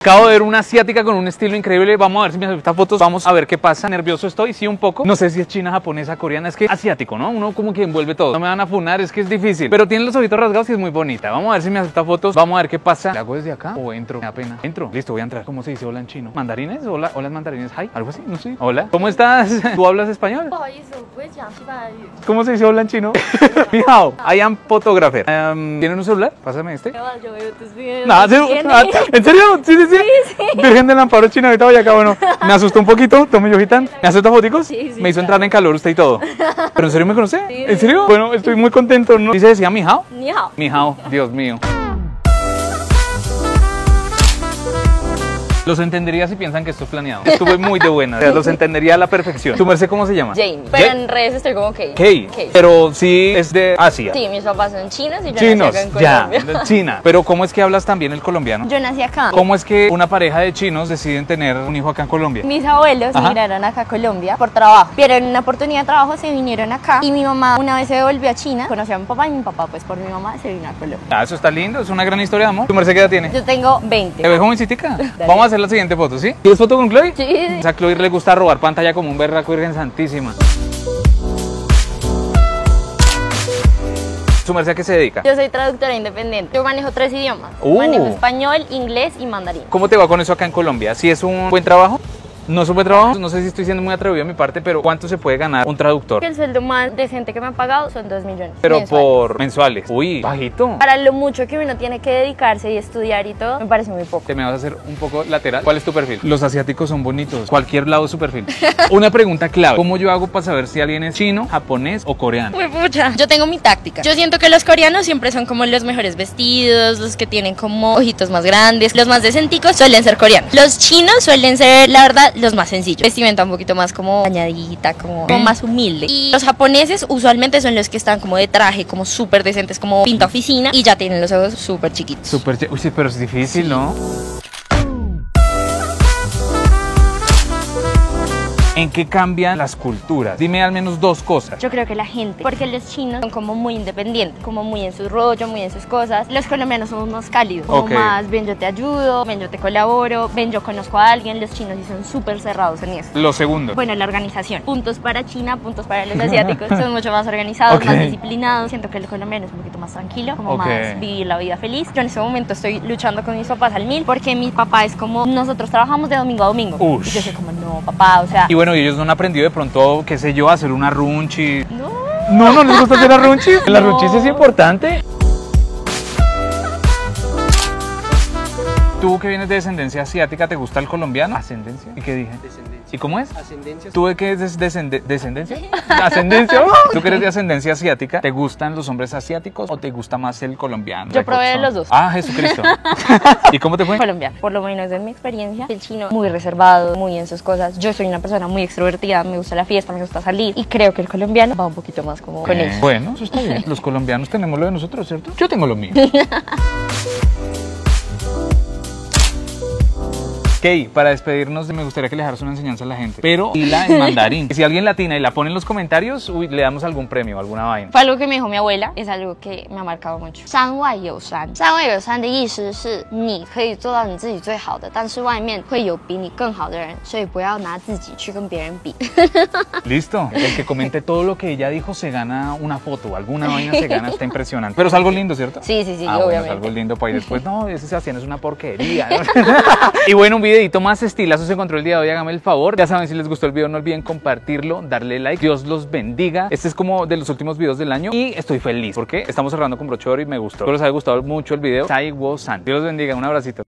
Acabo de ver una asiática con un estilo increíble. Vamos a ver si me acepta fotos. Vamos a ver qué pasa. Nervioso estoy, sí, un poco. No sé si es china, japonesa, coreana. Es que asiático, ¿no? Uno como que envuelve todo. No me van a funar, es que es difícil. Pero tiene los ojitos rasgados y es muy bonita. Vamos a ver si me acepta fotos. Vamos a ver qué pasa. ¿La hago desde acá o entro? Me da pena. Entro. Listo, voy a entrar. ¿Cómo se dice hola en chino? ¿Mandarines? Hola, hola en mandarines. Hi. Algo así, no sé. Hola. ¿Cómo estás? ¿Tú hablas español? ¿Cómo se dice hola en chino? Ni hao. I am photographer. ¿Tienen un celular? Pásame este. Yo veo tus videos. ¿En serio? Sí. Virgen del Amparo China, ahorita voy acá, bueno. Me asustó un poquito, tome yojitan. ¿Me acepta foticos? Sí, Me hizo entrar en calor usted y todo. ¿Pero en serio me conoce? Sí. ¿En serio? Bueno, estoy muy contento, ¿no? ¿Sí se decía mi hao? Ni hao. Mi hao, Dios mío. Los entendería si piensan que esto es planeado. Estuve muy de buena. Los entendería a la perfección. ¿Tu merced cómo se llama? Jane. Pero en redes estoy como Kay. Kay. Pero sí es de Asia. Sí, mis papás son chinos y yo Chinos, nací acá en ya, Colombia. China. Pero ¿cómo es que hablas también el colombiano? Yo nací acá. ¿Cómo es que una pareja de chinos deciden tener un hijo acá en Colombia? Mis abuelos Ajá. migraron acá a Colombia por trabajo. Vieron una oportunidad de trabajo, se vinieron acá. Y mi mamá una vez se devolvió a China, conoció a mi papá y mi papá pues por mi mamá se vino a Colombia. Ah, eso está lindo, es una gran historia de amor. ¿Tu merced qué edad tiene? Yo tengo 20. ¿Te ves jovencitica? Vamos a hacer la siguiente foto, ¿sí? ¿Quieres foto con Chloe? Sí. A Chloe le gusta robar pantalla como un berraco, Virgen Santísima. ¿Su merced a qué se dedica? Yo soy traductora independiente. Yo manejo 3 idiomas. Uh. Manejo español, inglés y mandarín. ¿Cómo te va con eso acá en Colombia? ¿Sí es un buen trabajo? ¿No es un buen trabajo? No sé si estoy siendo muy atrevido a mi parte, pero ¿cuánto se puede ganar un traductor? El sueldo más decente que me han pagado son 2 millones. Pero mensuales. por mensuales. Uy, bajito. Para lo mucho que uno tiene que dedicarse y estudiar y todo, me parece muy poco. Te me vas a hacer un poco lateral. ¿Cuál es tu perfil? Los asiáticos son bonitos. Cualquier lado es su perfil. Una pregunta clave. ¿Cómo yo hago para saber si alguien es chino, japonés o coreano? Uy, pucha. Yo tengo mi táctica. Yo siento que los coreanos siempre son como los mejores vestidos, los que tienen como ojitos más grandes, los más decenticos suelen ser coreanos. Los chinos suelen ser, la verdad, los más sencillos. Vestimenta un poquito más como bañadita, como más humilde. Y los japoneses usualmente son los que están como de traje, como súper decentes, como pinta oficina y ya tienen los ojos súper chiquitos. Uy, sí, pero es difícil, ¿no? ¿En qué cambian las culturas? Dime al menos 2 cosas. Yo creo que la gente, porque los chinos son como muy independientes, como muy en su rollo, muy en sus cosas. Los colombianos somos más cálidos, como Ok. más, ven yo te ayudo, ven yo te colaboro, ven yo conozco a alguien. Los chinos sí son súper cerrados en eso. Lo segundo. Bueno, la organización. Puntos para China, puntos para los asiáticos. Son mucho más organizados, Ok. más disciplinados. Siento que el colombiano es un poquito más tranquilo, como Ok. más vivir la vida feliz. Yo en este momento estoy luchando con mis papás al 1000 porque mi papá es como, nosotros trabajamos de domingo a domingo. Ush. Y yo soy como, no, papá, o sea... Y bueno, ellos no han aprendido de pronto, qué sé yo, a hacer una runchi. No. No les gusta hacer la runchi. La No. runchi es importante. Tú que vienes de descendencia asiática, ¿te gusta el colombiano? ¿Ascendencia? ¿Y qué dije? Descendencia. ¿Y cómo es? Ascendencia. ¿Tú de qué es descendencia? ¿Ascendencia? Tú que eres de ascendencia asiática, ¿te gustan los hombres asiáticos o te gusta más el colombiano? Yo probé de los dos. Ah, Jesucristo. ¿Y cómo te fue? Colombiano, por lo menos en mi experiencia, el chino muy reservado, muy en sus cosas. Yo soy una persona muy extrovertida, me gusta la fiesta, me gusta salir y creo que el colombiano va un poquito más como con eso. Bueno, eso está bien. Los colombianos tenemos lo de nosotros, ¿cierto? Yo tengo lo mío. Ok, para despedirnos me gustaría que le dejaras una enseñanza a la gente, pero dila en mandarín. Si alguien latina y la pone en los comentarios, uy, le damos algún premio, alguna vaina. Fue algo que me dijo mi abuela, es algo que me ha marcado mucho. 山外有山，山外有山的意思是你可以做到你自己最好的，但是外面会有比你更好的人，所以不要拿自己去跟别人比。 Listo, el que comente todo lo que ella dijo se gana una foto, alguna vaina se gana, está impresionante. Pero es algo lindo, ¿cierto? Sí, Bueno, obviamente. es algo lindo para ir después. No, ese Sebastián es una porquería. Y bueno, un videito más estilazo se encontró el día de hoy. Hágame el favor. Ya saben, si les gustó el video, no olviden compartirlo, darle like. Dios los bendiga. Este es como de los últimos videos del año y estoy feliz porque estamos cerrando con broche de oro y me gustó. Espero les haya gustado mucho el video. Taiwo-san. Dios los bendiga. Un abracito.